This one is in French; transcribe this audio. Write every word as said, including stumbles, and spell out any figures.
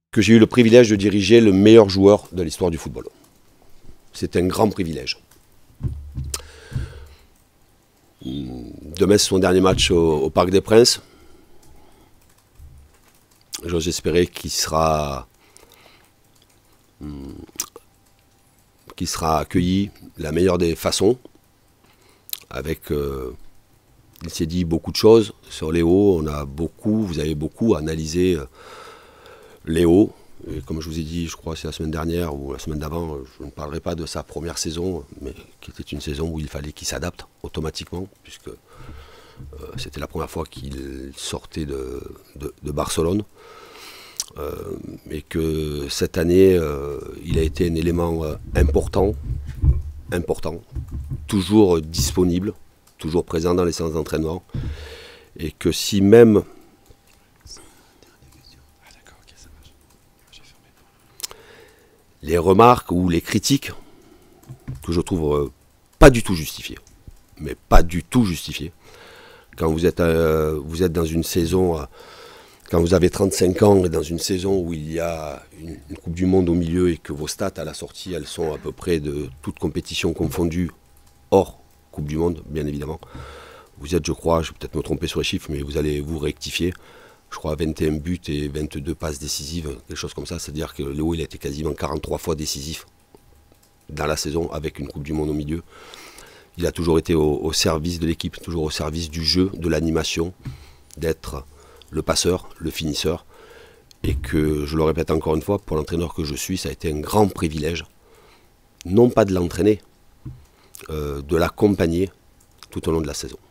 que j'ai eu le privilège de diriger le meilleur joueur de l'histoire du football. C'est un grand privilège. Demain, c'est son dernier match au, au Parc des Princes. J'ose espérer qu'il sera, qu'il sera accueilli de la meilleure des façons. Avec, euh, il s'est dit beaucoup de choses sur Léo. On a beaucoup, vous avez beaucoup analysé euh, Léo. Et comme je vous ai dit, je crois que c'est la semaine dernière ou la semaine d'avant, je ne parlerai pas de sa première saison, mais qui était une saison où il fallait qu'il s'adapte automatiquement, puisque euh, c'était la première fois qu'il sortait de, de, de Barcelone. Euh, et que cette année, euh, il a été un élément euh, important, important, toujours disponible, toujours présent dans les séances d'entraînement. Et que si même... les remarques ou les critiques que je trouve euh, pas du tout justifiées, mais pas du tout justifiées. Quand vous êtes, euh, vous êtes dans une saison, euh, quand vous avez trente-cinq ans et dans une saison où il y a une, une Coupe du Monde au milieu et que vos stats à la sortie, elles sont à peu près de toute compétition confondue, hors Coupe du Monde, bien évidemment. Vous êtes, je crois, je vais peut-être me tromper sur les chiffres, mais vous allez vous rectifier. Je crois vingt et un buts et vingt-deux passes décisives, quelque chose comme ça. C'est-à-dire que Léo, il a été quasiment quarante-trois fois décisif dans la saison avec une Coupe du Monde au milieu. Il a toujours été au, au service de l'équipe, toujours au service du jeu, de l'animation, d'être le passeur, le finisseur. Et que, je le répète encore une fois, pour l'entraîneur que je suis, ça a été un grand privilège, non pas de l'entraîner, euh, de l'accompagner tout au long de la saison.